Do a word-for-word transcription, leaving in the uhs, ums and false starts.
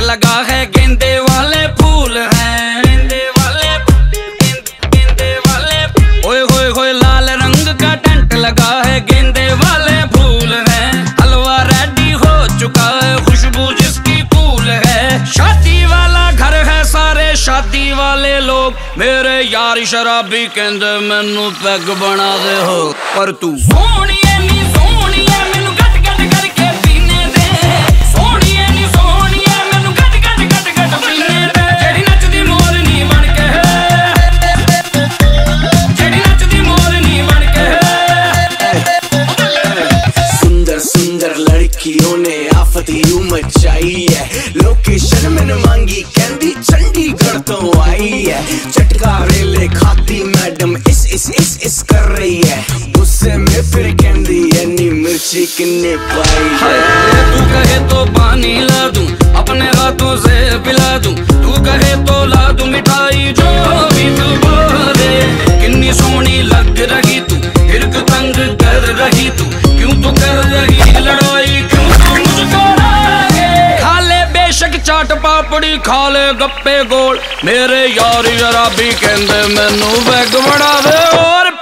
लगा है, गेंदे वाले फूल हैं, गेंदे वाले गेंदे वाले। ओए होए होए लाल रंग का टेंट लगा है, गेंदे वाले फूल हैं। हलवा रेडी हो चुका है, खुशबू जिसकी कूल है। शादी वाला घर है, सारे शादी वाले लोग। मेरे यार शराबी कहंदे मैनू पैग बना दे हो, पर तू सोनिए नी सोनिए मैनू गट गट करके पीने दे। सोनिए नी सोनिए मैनू गट गट गट गट पीने दे। जेड़ी नचदी मोरनी बन के, जेड़ी नचदी मोरनी बन के। सुंदर सुंदर लड़कियों ने आफत यूं मचाई है, लोकेशन मैंने मांगी कहंदी चंडीगढ़ तो आई है। चटका रेले खाती मैडम इस इस इस इस कर रही है, गुस्से में फिर कहंदी एनी मिर्ची किन्ने पाई है। तू कहे तो पानी ला दूं, अपने हाथों से पिला दूं। तू कहे तो ला दूं मिठाई, जो भी तू बोले। कितनी सोहनी लग रही तू, हिरक तंग कर रही तू। क्यों तू कर रही लड़ाई, क्यों तू मुझको रागे। खा ले बेशक चाट पापड़ी, खा ले गप्पे गोल। मेरे यार शराबी कहंदे मैनू बैग बना दे और